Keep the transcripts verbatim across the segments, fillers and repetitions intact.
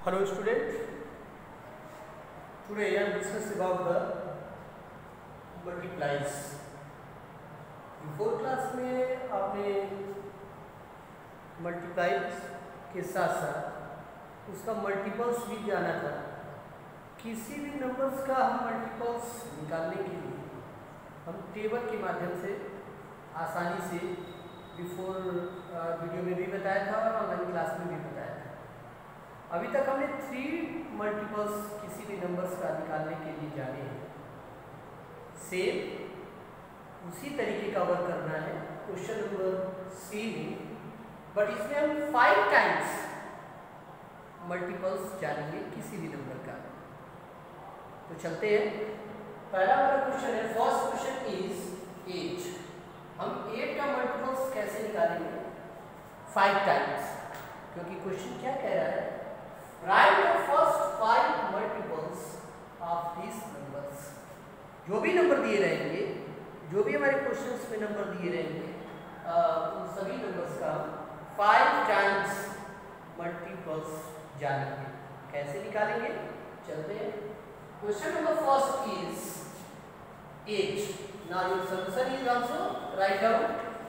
Hello student, today I am discuss about the multiplies. Fourth class में आपने multiplies के साथ साथ उसका मल्टीपल्स भी जाना था। किसी भी नंबर्स का हम मल्टीपल्स निकालने के लिए हम टेबल के माध्यम से आसानी से बिफोर वीडियो में भी बताया था और ऑनलाइन क्लास में भी बताया था। अभी तक हमने थ्री मल्टीपल्स किसी भी नंबर्स का निकालने के लिए जाने हैं। सेम उसी तरीके का वर्क करना है क्वेश्चन नंबर सी में, बट इसमें हम फाइव टाइम्स मल्टीपल्स जानेंगे किसी भी नंबर का। तो चलते हैं। पहला वाला क्वेश्चन है, फर्स्ट क्वेश्चन इज एट। हम एट का मल्टीपल्स कैसे निकालेंगे? फाइव टाइम्स, क्योंकि क्वेश्चन क्या कह रहा है, write the first five multiples of this numbers. जो भी नंबर दिए रहेंगे, जो भी हमारे क्वेश्चंस में नंबर दिए रहेंगे, उन सभी नंबर्स का फाइव टाइम्स मल्टीपल्स जानेंगे। कैसे निकालेंगे? चलते हैं। Question number first is eight. Now your solution is also write down.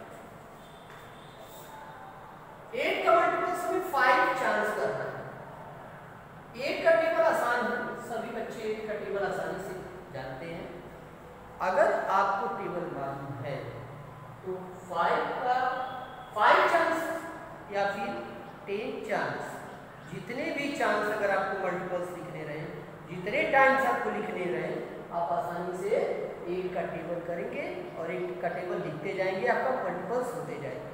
Eight का मल्टीपल्स हमें फाइव चांस करना है। एट का टेबल आसान है, सभी बच्चे एट का टेबल आसानी से जानते हैं। अगर आपको टेबल मालूम है तो फाइव का फाइव चांस या फिर टेन चांस, जितने भी चांस अगर आपको मल्टीपल्स लिखने रहे, जितने टाइम्स आपको लिखने रहे, आप आसानी से एट का टेबल करेंगे और एट का टेबल लिखते जाएंगे, आपका मल्टीपल्स होते जाएंगे।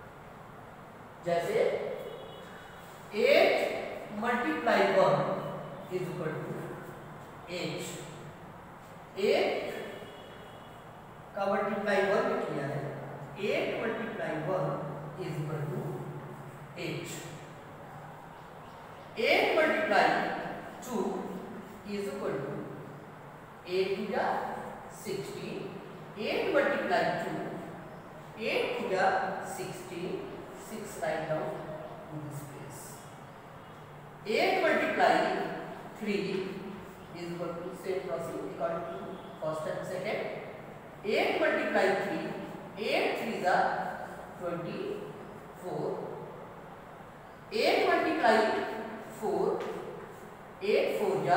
जैसे eight multiply one is equal to eight. Eight का मल्टीप्लाई वन में किया है, eight multiply one is equal to eight. Eight multiply two is equal to eight two जा sixteen. Eight multiply two, eight two जा sixteen, six write down in this place. Eight multiply three is equal to same process according to first and second. Eight multiply three, eight three जा twenty four. Eight multiply four, eight four जा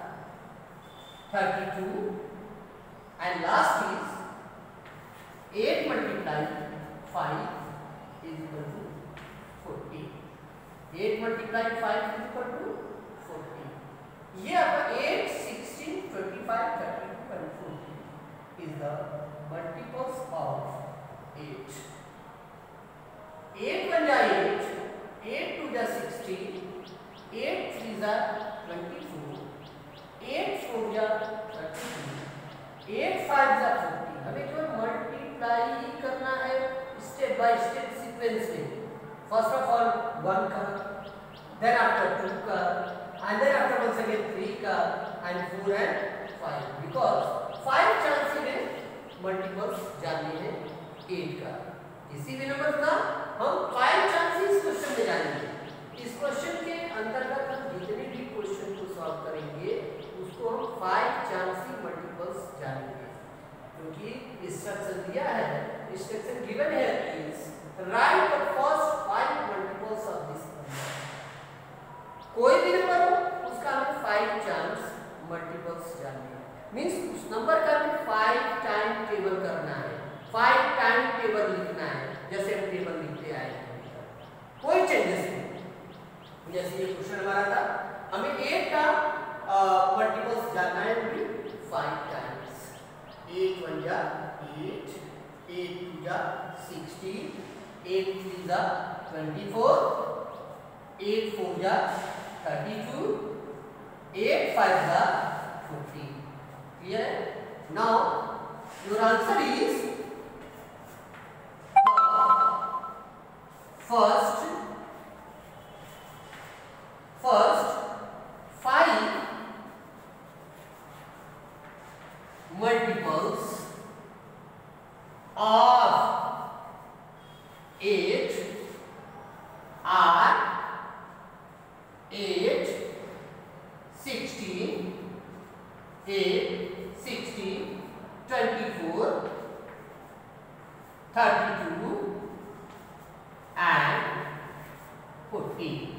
thirty two. And last is eight multiply five is equal to forty. Eight multiply five is equal to forty. ये आपका eight, sixteen, twenty five, thirty two and forty is the multiples of eight. eight one ja eight, eight two ja sixteen, eight three ja twenty-four, eight four ja thirty-two, eight five ja forty। हमें जो multiply करना है step by step sequence में। First of all one का, then after two का, and then after once again three का, and four and five, because five chance में multiples जानने हैं एट का। किसी भी नंबर का हम फाइव चांसेस क्वेश्चन में जानेंगे। इस क्वेश्चन के अंतर्गत हम जितने भी क्वेश्चन को सॉल्व करेंगे उसको हम फाइव चांस ही मल्टीपल्स जानेंगे, क्योंकि इंस्ट्रक्शन दिया है, इंस्ट्रक्शन गिवन है is write the first five multiples of this number. कोई भी नंबर हो उसका हमें फाइव चांस मल्टीपल्स जानने हैं। मीन्स उस नंबर का हमें फाइव टाइम टेबल करना है, फाइव टाइम टेबल लिखना है, जैसे हम टेबल लिखते आए हैं, कोई चेंजेस नहीं। जैसे ये क्वेश्चन हमारा था, हमें एट का मल्टीपल्स जानना है फाइव टाइम्स। एट वन जा एट, एट टू जा सिक्सटीन, एट थ्री जा ट्वेंटी फोर, एट फोर जा थर्टी टू, एट फाइव जा forty. Clear? Now your answer is first first five multiples of eight are eight sixteen, eight, sixteen, twenty-four, thirty-two and forty.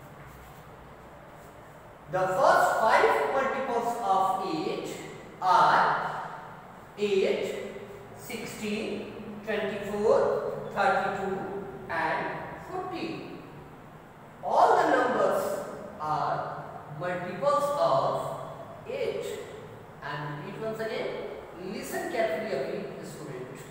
The first five multiples of eight are eight, sixteen, twenty-four, thirty-two and forty. All the numbers are multiples of eight. And repeat once again. Listen carefully अभी student.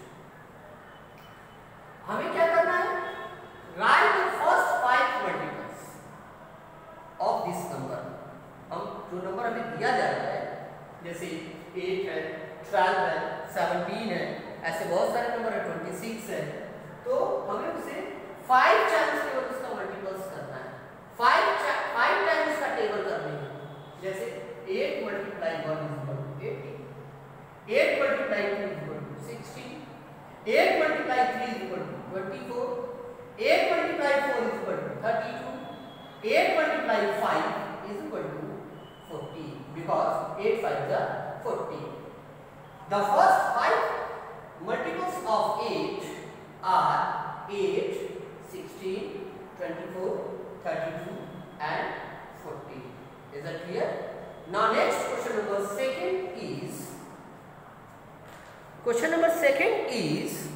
हमें क्या करना है? Write the first five multiples of this number. हम जो number हमें दिया जा रहा है, जैसे eight है, twelve है, seventeen है, ऐसे बहुत सारे नंबर है, twenty-six है, तो हमें उसे five टाइम्स केवल उसका मल्टीपल्स करना है. five five टाइम्स उसका टेबल करने हैं. जैसे eight multiply one is equal to eighty. eight multiply two is equal to sixteen. eight multiply three is equal to twenty-four. eight multiply four is equal to thirty-two. eight multiply five is equal to forty, because eight fives are forty. The first five multiples of eight are eight, sixteen, twenty-four, thirty-two and forty. Is that clear? Now next question number second is question number second is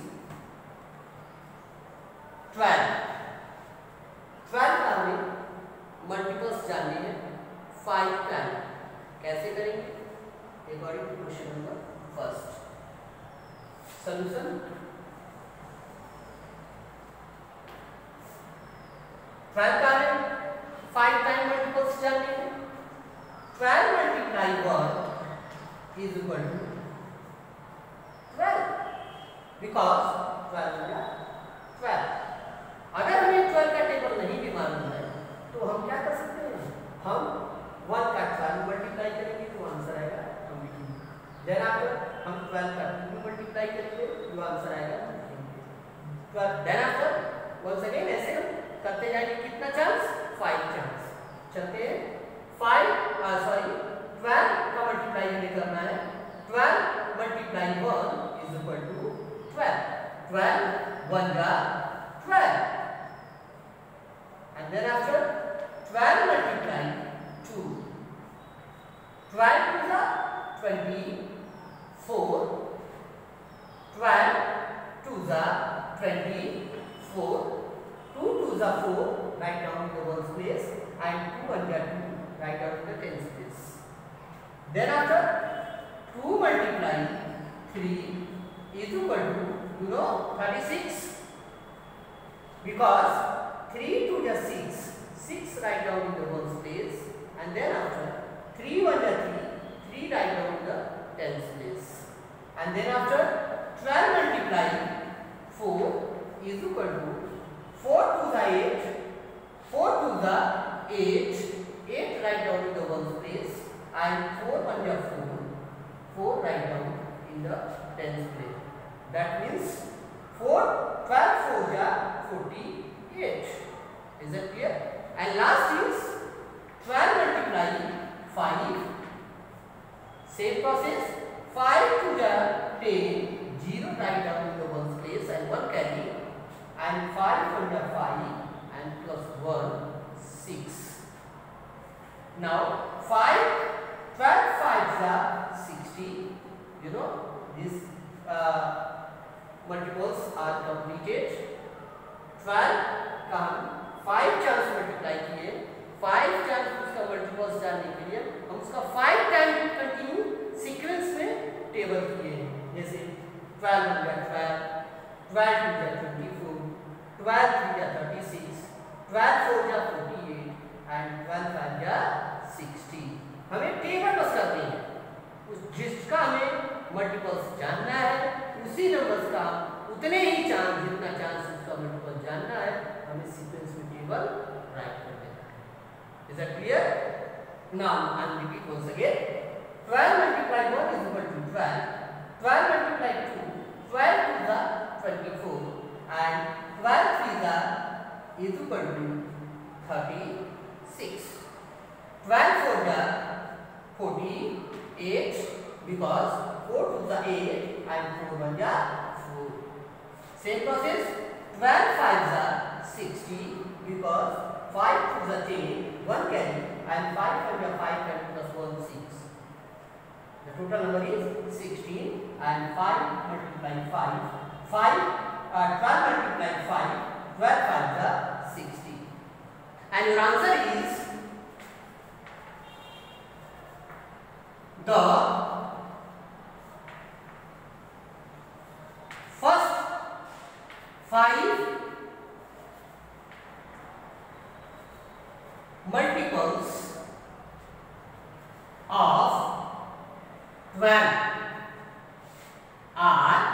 twelve. twelve का हमें multiples जानने हैं five time. कैसे करेंगे? According to question number first. Solution. twelve का हमें five time multiples जानने हैं. twelve multiply one is equal to twelve, because twelve है twelve. अगर हमें twelve का टेबल नहीं भी मालूम है तो हम क्या कर सकते हैं? हम one का twelve मल्टीप्लाई करेंगे तो आंसर आएगा twenty. देन आफ्टर हम twelve का two मल्टीप्लाई करेंगे तो आंसर आएगा twelve. Then after once again ऐसे हम करते जाएंगे. कितना चांस? five chance. चलते हैं. five सॉरी twelve का मल्टीप्लाई हमें करना है. twelve multiply one is equal to twelve. twelve one का twelve. And then after twelve multiply two. twelve to the twenty-four. twelve to the twenty-four. two to the four. Write down in the ones place. And two one get two. Write down in the tens place. Then after two multiply three is equal to, you know, thirty-six. Because three to the six. six write down in the ones place. And then after three one the three. three write down in the tens place. And then after twelve multiply four is equal to four to the eight. four to the eight. eight write down in the ones place. And four one the four. four write down in the tens place. That means four, twelve four the forty-eight. Is that clear? And last is twelve multiply five. Same process. five to the ten. zero write down in the ones place and one carry. And five one the five and plus one six. Now five, twelve fives are sixty. You know these uh, multiples are completed. twelve का हम five chance multiply किए. five chance उसका multiples जानने के लिए हम उसका five time continue sequence में टेबल किए. जैसे twelve हो गया twelve, twelve हो गया twenty-four, twelve हो गया thirty-six, twelve हो गया forty-eight and twelve हो गया sixty. हमें टेबल बस करनी है. उस जिसका हमें मल्टीपल्स जानना है उसी नंबर्स का उतने ही चांस जितना चांस उसका मल्टीपल जानना है हमें सीक्वेंस में टेबल राइट कर देना है. Is that clear? Now I will repeat once again. twelve multiply one is equal to twelve. twelve multiply two. twelve to the twenty-four and twelve to the is equal to thirty-six. twelve four ja forty-eight because four two ja eight and four one ja four. Same process. twelve five ja sixty because five two ja ten, one carry and five five ja five, ten plus one six. The total number is sixteen and five multiplying five, five uh, twelve multiplying five, twelve five ja sixty. And your answer is the first five multiples of twelve are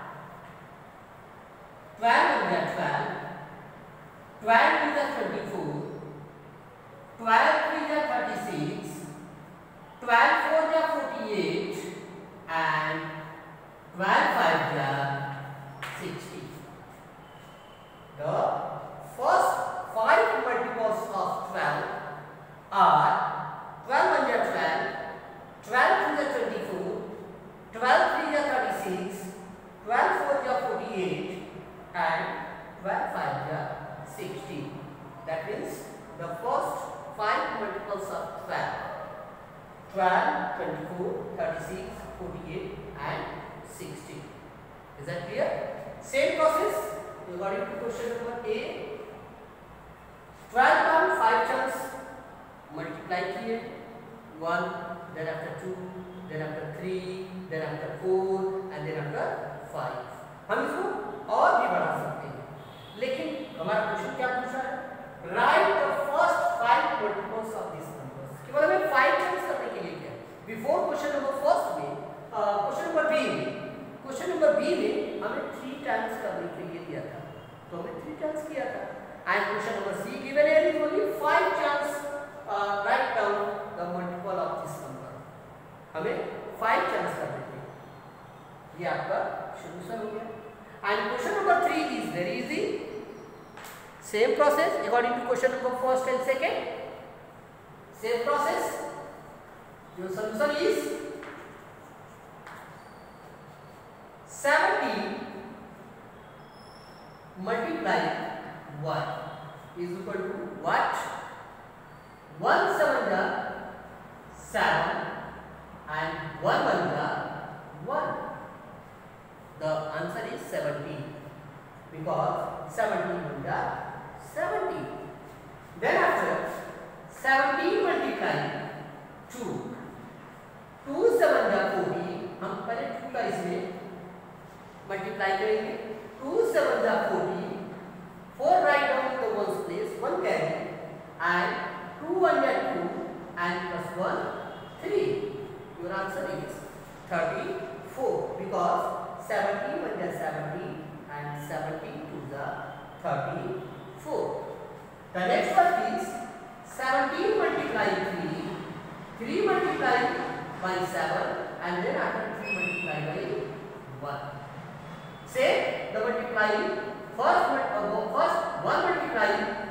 twelve into twelve, twelve into twenty-four, twelve into thirty-six, twelve four ja forty-eight and twelve five ja sixty. The first five multiples of twelve are twelve one ja twelve, twelve two ja twenty-four, twelve three ja thirty-six, twelve four ja forty-eight and twelve five ja sixty. That means the first five multiples of twelve: twelve, twenty-four, thirty-six, forty-eight and sixty. Is that clear? Same process according to question number A. twelve times five times multiply here, one, then after two, then after three, then after four and then after five. हम इसको और भी बढ़ा सकते हैं, लेकिन हमारा question क्या पूछा है? Write the first five multiples of this numbers. केवल हमें फाइव टाइम्स करने के लिए क्या है? बिफोर क्वेश्चन नंबर फर्स्ट में, क्वेश्चन नंबर बी में क्वेश्चन नंबर बी में हमें थ्री टाइम्स करने के लिए दिया था, तो हमने थ्री टाइम्स किया था। And question number C given है only five times write down the multiple of this number. हमें फाइव टाइम्स करने थे, ये आपका सोल्यूशन हो गया। And question number three is very easy, same process according to question number first and second, same process. Your solution is seventy multiply one is equal to what? one seven ja seven and one one ja one. The answer is seventeen because seventeen one ja seventy. Then after seventeen multiply two, two seven ja forty, हम पहले two का इसमें multiply करेंगे। Two seven जा forty, four write down in the once place, one carry and two one जा two and plus one three. Your answer is thirty four because seventeen one ja seventeen and seventeen two ja thirty-four. The next one is seventeen multiply three, three multiply by seven and then after three multiply by one. Say the multiplying first uh, first one multiply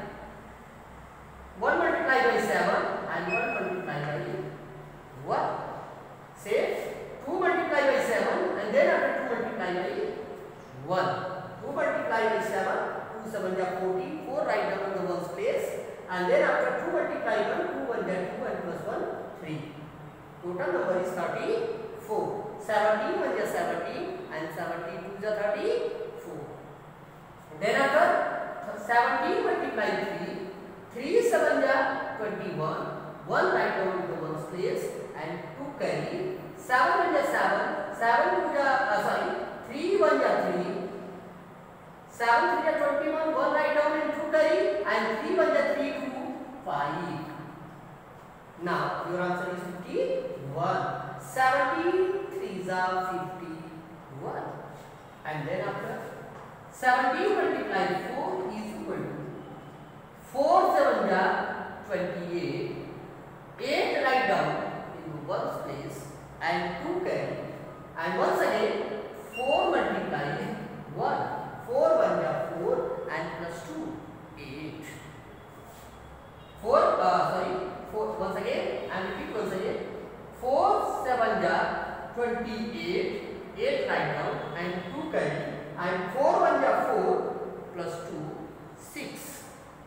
one multiply by seven and one multiply by one. Say two multiply by seven and then after two multiply by one. two multiply by seven, two seven ja forty, four write down in the ones place and then after two multiply one, two one ja two and plus one three. Total number is thirty-four. seventeen one ja seventeen and seventeen two ja thirty-four. Then after seventeen multiply three, three seven ja twenty-one, one write down in the ones place and two carry, seven one ja seven, seven two ja uh, sorry three one ja three, seven three ja twenty-one, one write down and two carry and three one ja three, two, five. Now your answer is fifty-one. seventeen three ja fifty-one. And then after seventeen multiply four is equal to four seven ja twenty-eight, eight write down in one's place and two carry and once again four multiply one, four one ja four and plus two, eight. four uh, sorry four once again and repeat once again. four seven ja twenty-eight, eight write down and two carry, and four one ja four plus two, six.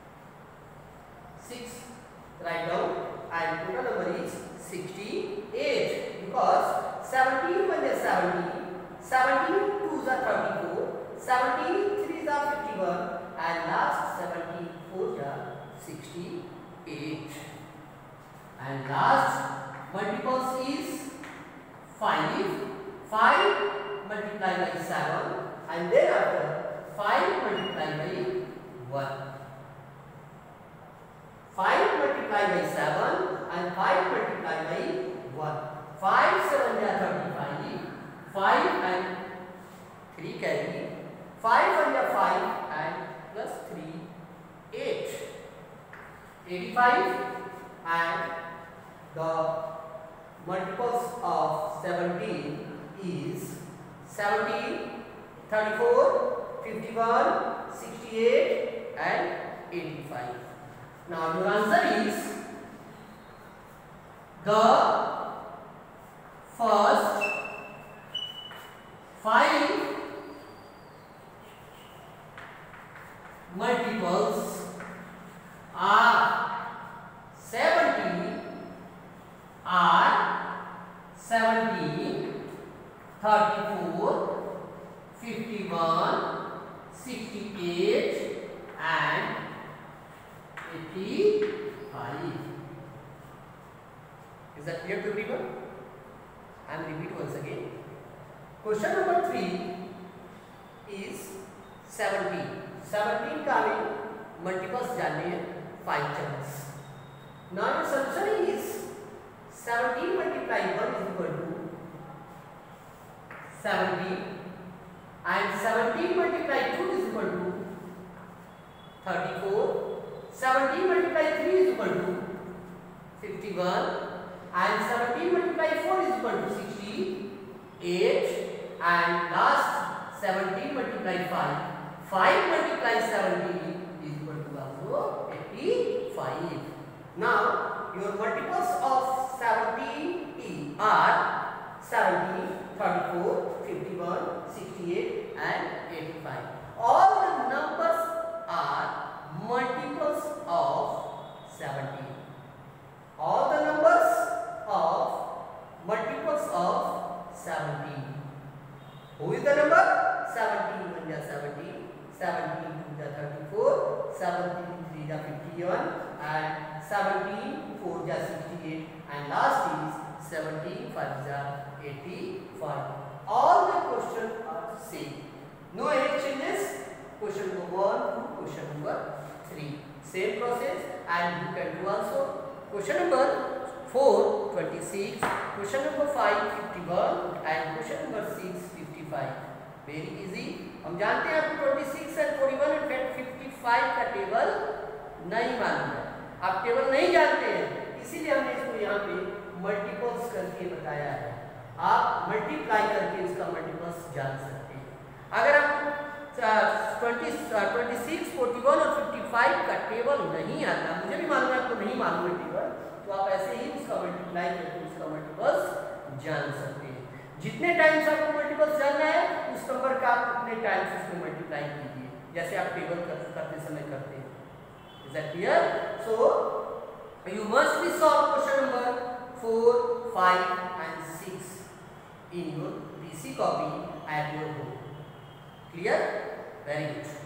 six write down and total number is sixty-eight, because seventeen one ja seventy, seventeen twos are thirty-four, seventeen threes are fifty-one, and last seventeen fours are sixty-eight. And last multiples is five. five multiplied by seven, and thereafter five multiplied by one. five multiplied by seven and five multiplied by one. five seven ja thirty-five, five and three carry, five one ja five and plus three, eight. eighty-five, and the multiples of seventeen is seventeen, thirty-four, fifty-one, sixty-eight and eighty-five. Now your answer is the first five multiples are seventeen, are seventeen, thirty-four, fifty-one, sixty-eight and eighty-five. Is that clear to everyone? I will repeat once again. Question number three is seventeen. seventeen का हमें multiples जानने हैं five chance. Now your solution is seventeen multiplied one is equal to seventeen, and seventeen multiplied two is equal to thirty-four, seventeen multiplied three is equal to fifty-one, and seventeen multiplied four is equal to sixty-eight, and last seventeen multiplied five, five multiplied seventeen is equal to also eighty-five. Now your multiples of seventeen are seventeen, thirty-four, fifty-one, sixty-eight and eighty-five. All the numbers are multiples of seventeen. All the numbers of multiples of seventeen. Who is the number? seventeen one ja seventeen, seventeen two ja thirty-four, seventeen three ja fifty-one, and seventeen four ja sixty-eight, and last is seventeen five ja eighty-five. All the questions are same. No any changes. Question number one to question number three. Same process, and you can do also. Question number four, twenty-six. Question number five, fifty-one, and question number six, fifty-five. Very easy. हम जानते हैं आपको twenty-six and forty-one and fifty-five का table नहीं मालूम है. आप table नहीं जानते हैं, इसीलिए हमने इसको यहाँ पे मल्टीपल्स करके बताया है. आप मल्टीप्लाई करके इसका मल्टीपल्स जान सकते हैं. अगर आप twenty-six, forty-one और fifty-five का टेबल नहीं आता, मुझे भी मालूम है आपको नहीं मालूम है टेबल, तो आप ऐसे ही उसका मल्टीप्लाई करके उसका मल्टीपल्स जान सकते हैं. जितने टाइम्स आपको मल्टीपल्स जानना है, उस नंबर का आप उतने टाइम्स उसमें मल्टीप्लाई कीजिए, जैसे आप टेबल कर, करते समय करते हैं. Is that clear? So you must be solve question number four, five and six in your P C copy at your home. Clear? Very good.